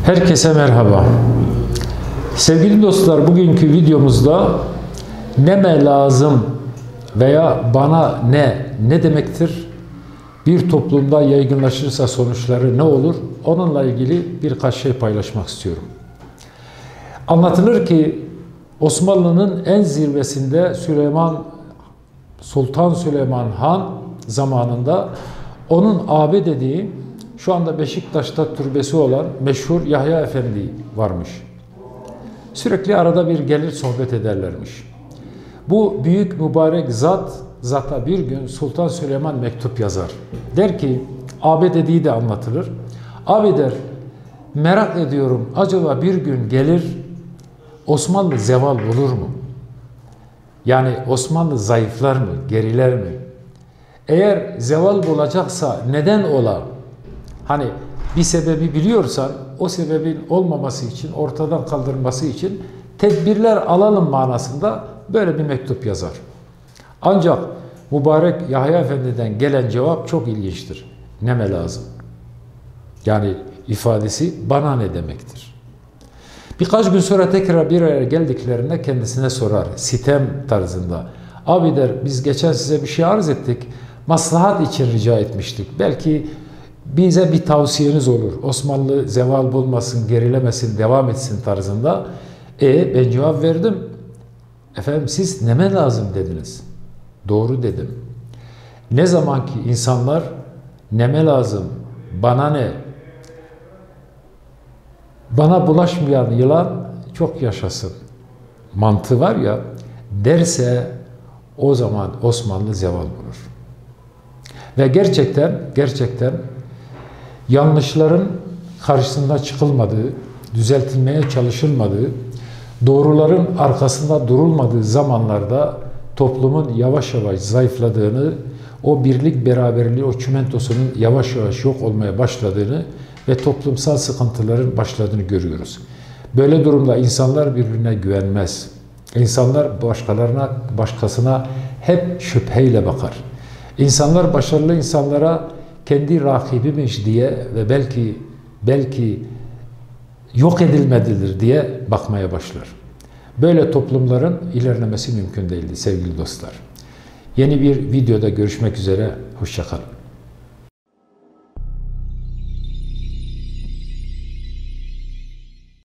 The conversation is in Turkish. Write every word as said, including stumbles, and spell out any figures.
Herkese merhaba. Sevgili dostlar, bugünkü videomuzda neme lazım veya bana ne ne demektir? Bir toplumda yaygınlaşırsa sonuçları ne olur? Onunla ilgili birkaç şey paylaşmak istiyorum. Anlatılır ki Osmanlı'nın en zirvesinde Süleyman Sultan Süleyman Han zamanında onun abi dediği, şu anda Beşiktaş'ta türbesi olan meşhur Yahya Efendi varmış. Sürekli arada bir gelir sohbet ederlermiş. Bu büyük mübarek zat, zata bir gün Sultan Süleyman mektup yazar. Der ki, abi dediği de anlatılır. Abi der, merak ediyorum, acaba bir gün gelir Osmanlı zeval bulur mu? Yani Osmanlı zayıflar mı, geriler mi? Eğer zeval bulacaksa neden ola? Hani bir sebebi biliyorsan o sebebin olmaması için, ortadan kaldırılması için tedbirler alalım manasında böyle bir mektup yazar. Ancak mübarek Yahya Efendi'den gelen cevap çok ilginçtir. Neme lazım? Yani ifadesi bana ne demektir? Birkaç gün sonra tekrar bir araya geldiklerinde kendisine sorar, sitem tarzında. Abi der, biz geçen size bir şey arz ettik, maslahat için rica etmiştik. Belki bize bir tavsiyeniz olur. Osmanlı zeval bulmasın, gerilemesin, devam etsin tarzında. E ben cevap verdim. Efendim siz neme lazım dediniz. Doğru dedim. Ne zaman ki insanlar neme lazım, bana ne, bana bulaşmayan yılan çok yaşasın mantığı var ya derse, o zaman Osmanlı zeval bulur. Ve gerçekten gerçekten yanlışların karşısında çıkılmadığı, düzeltilmeye çalışılmadığı, doğruların arkasında durulmadığı zamanlarda toplumun yavaş yavaş zayıfladığını, o birlik beraberliği, o çimentosunun yavaş yavaş yok olmaya başladığını ve toplumsal sıkıntıların başladığını görüyoruz. Böyle durumda insanlar birbirine güvenmez. İnsanlar başkalarına, başkasına hep şüpheyle bakar. İnsanlar başarılı insanlara kendi rakibiymiş diye ve belki belki yok edilmelidir diye bakmaya başlar. Böyle toplumların ilerlemesi mümkün değildi sevgili dostlar. Yeni bir videoda görüşmek üzere, hoşça kalın.